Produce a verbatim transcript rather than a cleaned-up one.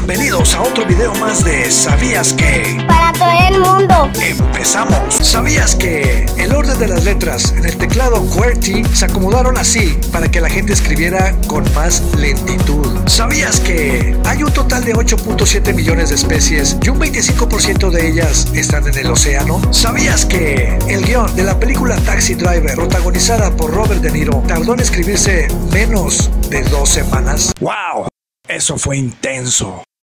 Bienvenidos a otro video más de ¿Sabías que? Para todo el mundo. Empezamos. ¿Sabías que el orden de las letras en el teclado QWERTY se acomodaron así para que la gente escribiera con más lentitud? ¿Sabías que hay un total de ocho punto siete millones de especies y un veinticinco por ciento de ellas están en el océano? ¿Sabías que el guión de la película Taxi Driver, protagonizada por Robert De Niro, tardó en escribirse menos de dos semanas? ¡Wow! Eso fue intenso.